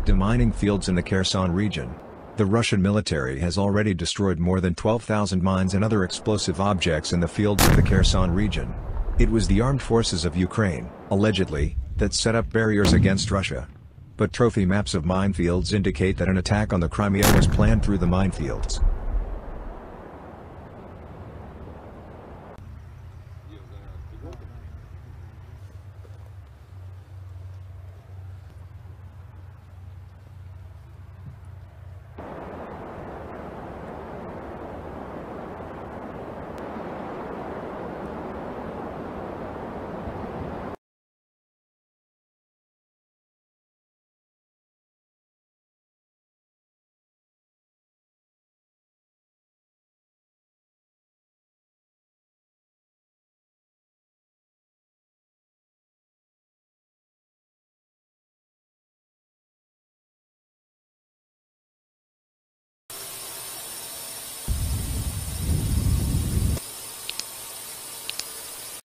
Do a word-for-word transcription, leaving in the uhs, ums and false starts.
Demining fields in the Kherson region. The Russian military has already destroyed more than twelve thousand mines and other explosive objects in the fields of the Kherson region. It was the armed forces of Ukraine, allegedly, that set up barriers against Russia. But trophy maps of minefields indicate that an attack on the Crimea was planned through the minefields.